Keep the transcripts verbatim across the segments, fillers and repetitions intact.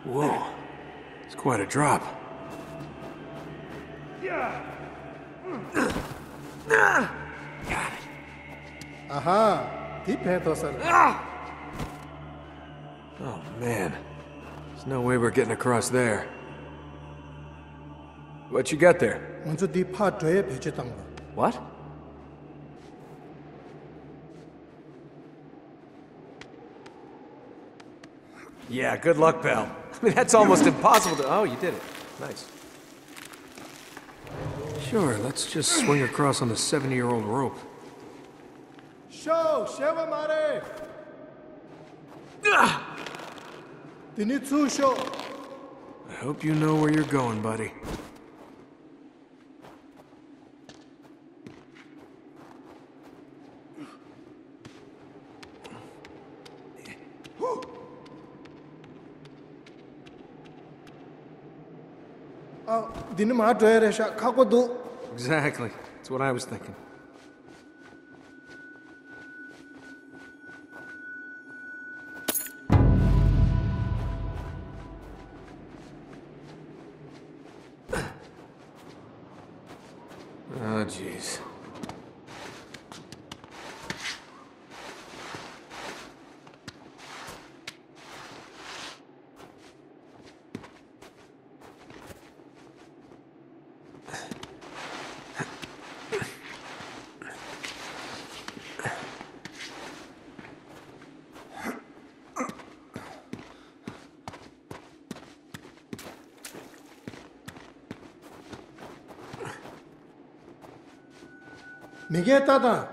Whoa. It's quite a drop. Got it. Aha! Deep panther, sir. Oh, man. There's no way we're getting across there. What you got there? 먼저 네 파트에 배치했던 거. What? Yeah, good luck, pal. I mean, that's almost impossible to... Oh, you did it. Nice. Sure, let's just swing across on the seventy-year-old rope. 쇼! 쉐와 말해! 디니 투 쇼! I hope you know where you're going, buddy. 아, 니는 마 드레샤 카고도. Exactly. That's what I was thinking. Oh, jeez. 미게 따다.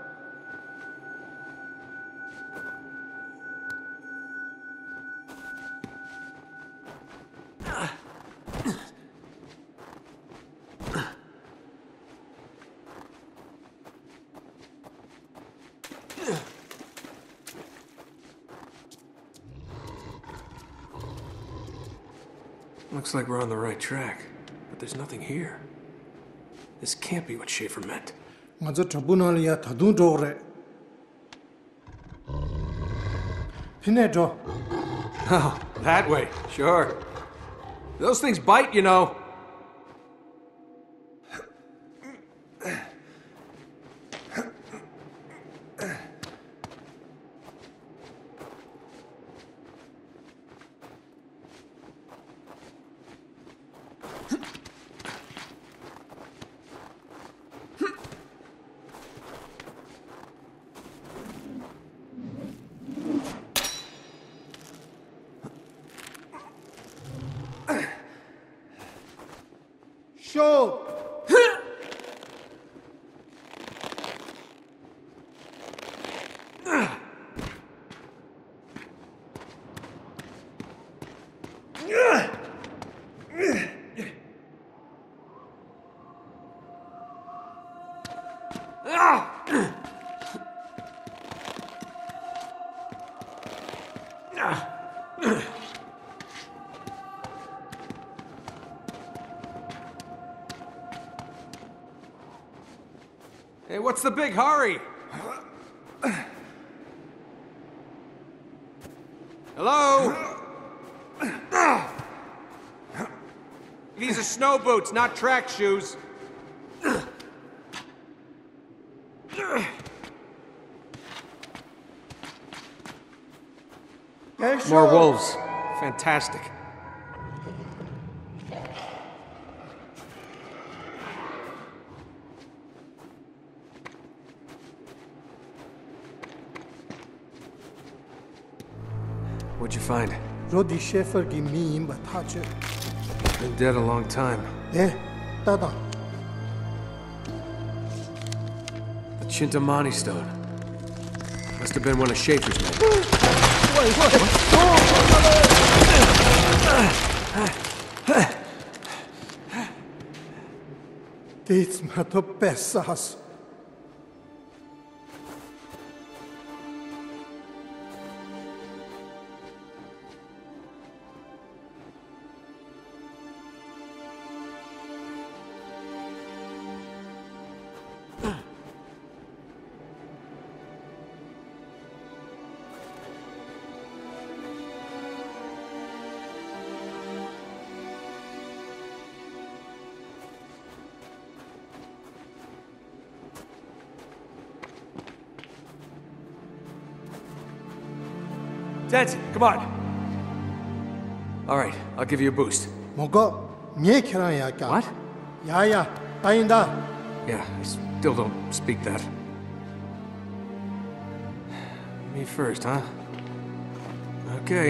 Looks like we're on the right track, but there's nothing here. This can't be what Schaefer meant. 먼저 트리뷴이야 더둥 저래. 피네 줘. Oh, that way. Sure. Those things bite, you know. 쇼! Hey, what's the big hurry? Hello? These are snow boots, not track shoes. More wolves. Fantastic. What'd you find? 로디 셰퍼 기 미임 바타체. Been dead a long time. 예, 따다. The Chintamani stone. Must have been one of Schaefer's men. This matter pesas. Dancy, come on. All right, I'll give you a boost. 뭐가 미 캐랑이야까. What? 야야, 따인다. Yeah, I still don't speak that. Me first, huh? Okay.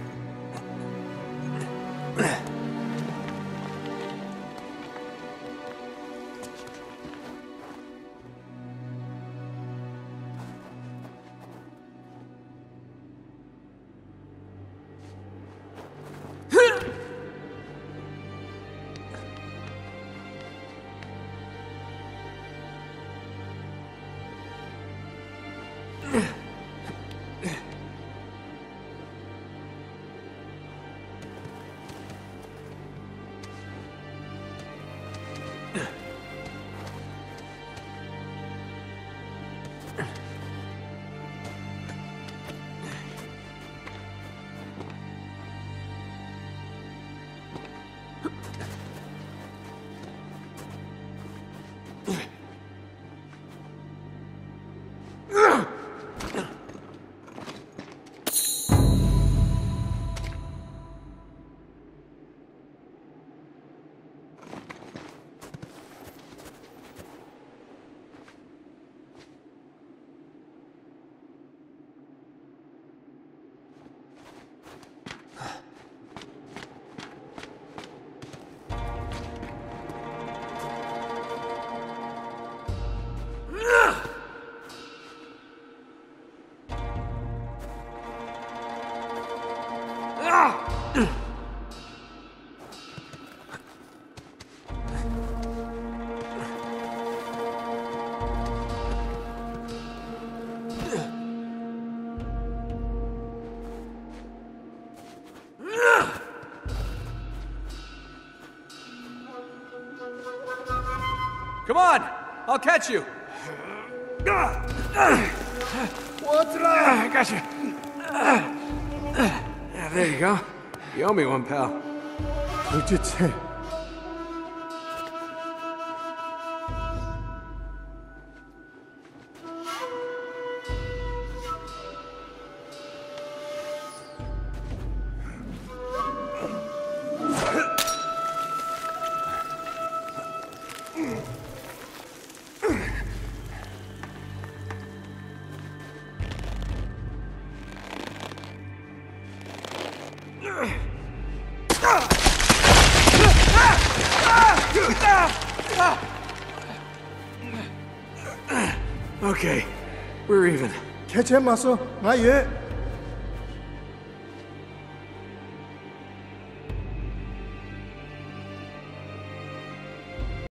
Come on! I'll catch you! What's I got you. Yeah, there you go. You owe me one, pal. 도대체 Okay, we're even. 개체 맞서 나 얘.